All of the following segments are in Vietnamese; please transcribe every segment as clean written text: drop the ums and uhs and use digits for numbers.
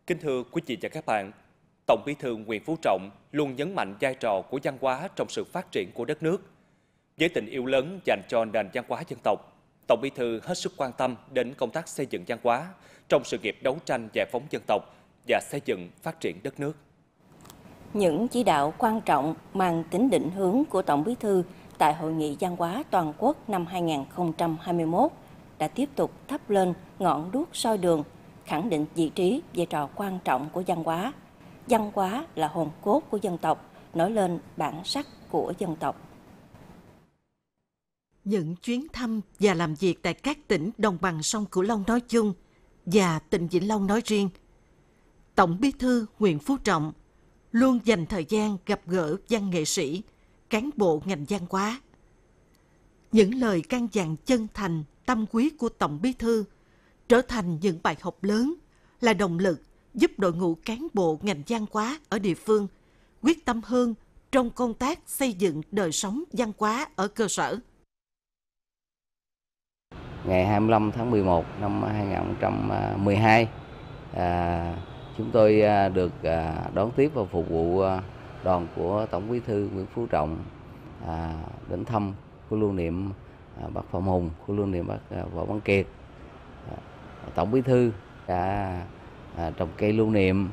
Kính thưa quý vị và các bạn, Tổng Bí thư Nguyễn Phú Trọng luôn nhấn mạnh vai trò của văn hóa trong sự phát triển của đất nước. Với tình yêu lớn dành cho nền văn hóa dân tộc, Tổng Bí thư hết sức quan tâm đến công tác xây dựng văn hóa trong sự nghiệp đấu tranh giải phóng dân tộc và xây dựng phát triển đất nước. Những chỉ đạo quan trọng mang tính định hướng của Tổng Bí thư tại Hội nghị Văn hóa Toàn quốc năm 2021 đã tiếp tục thắp lên ngọn đuốc soi đường, khẳng định vị trí, vai trò quan trọng của văn hóa. Văn hóa là hồn cốt của dân tộc, nói lên bản sắc của dân tộc. Những chuyến thăm và làm việc tại các tỉnh đồng bằng sông Cửu Long nói chung và tỉnh Vĩnh Long nói riêng, Tổng Bí thư Nguyễn Phú Trọng luôn dành thời gian gặp gỡ văn nghệ sĩ, cán bộ ngành văn hóa. Những lời căn dặn chân thành, tâm huyết của Tổng Bí thư trở thành những bài học lớn, là động lực giúp đội ngũ cán bộ ngành văn hóa ở địa phương quyết tâm hơn trong công tác xây dựng đời sống văn hóa ở cơ sở. Ngày 25 tháng 11 năm 2012, chúng tôi được đón tiếp và phục vụ đoàn của Tổng Bí thư Nguyễn Phú Trọng đến thăm khu lưu niệm Bác Phạm Hùng, khu lưu niệm Bác Võ Văn Kiệt. Tổng Bí thư đã trồng cây lưu niệm,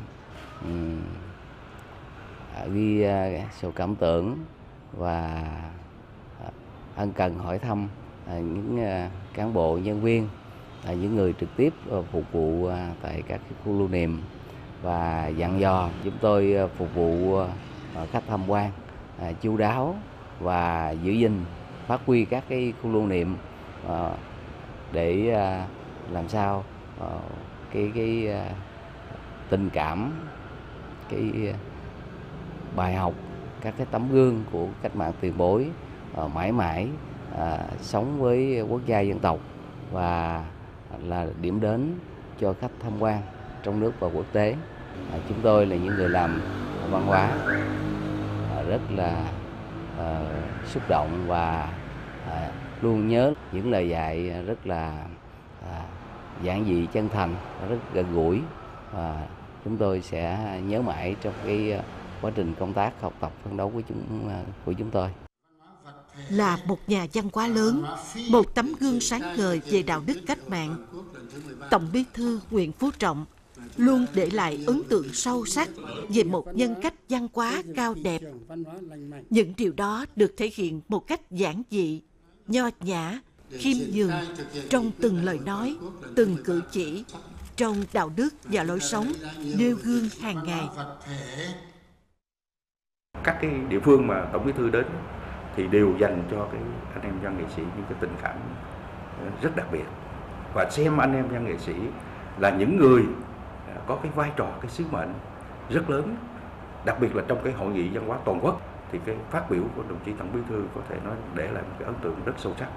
ghi sổ cảm tưởng và ân cần hỏi thăm những cán bộ nhân viên, những người trực tiếp phục vụ tại các khu lưu niệm, và dặn dò chúng tôi phục vụ khách tham quan chu đáo và giữ gìn phát huy các cái khu lưu niệm để làm sao cái tình cảm, cái bài học, các cái tấm gương của cách mạng tiền bối mãi mãi sống với quốc gia dân tộc và là điểm đến cho khách tham quan trong nước và quốc tế. Chúng tôi là những người làm văn hóa rất là xúc động và luôn nhớ những lời dạy rất là giản dị, chân thành, rất gần gũi, và chúng tôi sẽ nhớ mãi trong cái quá trình công tác, học tập, phấn đấu của chúng tôi. Là một nhà văn hóa lớn, một tấm gương sáng ngời về đạo đức cách mạng, Tổng Bí thư Nguyễn Phú Trọng luôn để lại ấn tượng sâu sắc về một nhân cách văn hóa cao đẹp. Những điều đó được thể hiện một cách giản dị, nho nhã, khiêm nhường trong từng lời nói, từng cử chỉ, trong đạo đức và lối sống, nêu gương hàng ngày. Các cái địa phương mà Tổng Bí thư đến thì đều dành cho cái anh em văn nghệ sĩ những cái tình cảm rất đặc biệt, và xem anh em văn nghệ sĩ là những người có cái vai trò, cái sứ mệnh rất lớn, đặc biệt là trong cái hội nghị văn hóa toàn quốc, thì cái phát biểu của đồng chí Tổng Bí thư có thể nói để lại một cái ấn tượng rất sâu sắc.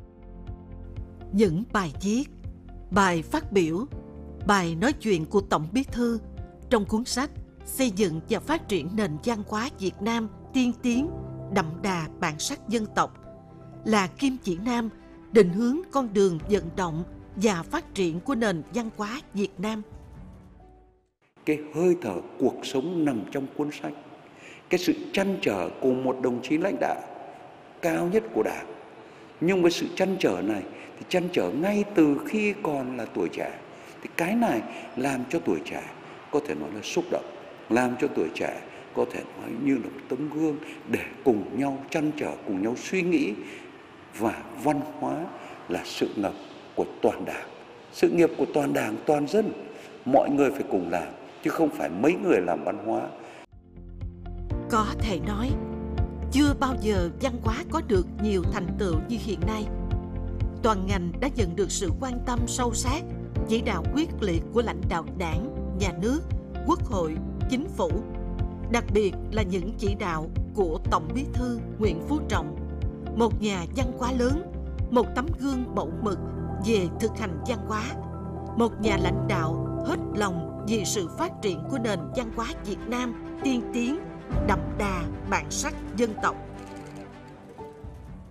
Những bài viết, bài phát biểu, bài nói chuyện của Tổng Bí thư trong cuốn sách Xây dựng và phát triển nền văn hóa Việt Nam tiên tiến, đậm đà bản sắc dân tộc là kim chỉ nam định hướng con đường vận động và phát triển của nền văn hóa Việt Nam. Cái hơi thở cuộc sống nằm trong cuốn sách, cái sự trăn trở của một đồng chí lãnh đạo cao nhất của Đảng. Nhưng với sự trăn trở này thì trăn trở ngay từ khi còn là tuổi trẻ, thì cái này làm cho tuổi trẻ có thể nói là xúc động, làm cho tuổi trẻ có thể nói như là một tấm gương để cùng nhau trăn trở, cùng nhau suy nghĩ. Và văn hóa là sự nghiệp của toàn Đảng, sự nghiệp của toàn Đảng, toàn dân. Mọi người phải cùng làm, chứ không phải mấy người làm văn hóa. Có thể nói, chưa bao giờ văn hóa có được nhiều thành tựu như hiện nay. Toàn ngành đã nhận được sự quan tâm sâu sát, chỉ đạo quyết liệt của lãnh đạo Đảng, Nhà nước, Quốc hội, Chính phủ, đặc biệt là những chỉ đạo của Tổng Bí thư Nguyễn Phú Trọng, một nhà văn hóa lớn, một tấm gương mẫu mực về thực hành văn hóa, một nhà lãnh đạo hết lòng vì sự phát triển của nền văn hóa Việt Nam tiên tiến, đậm đà bản sắc dân tộc.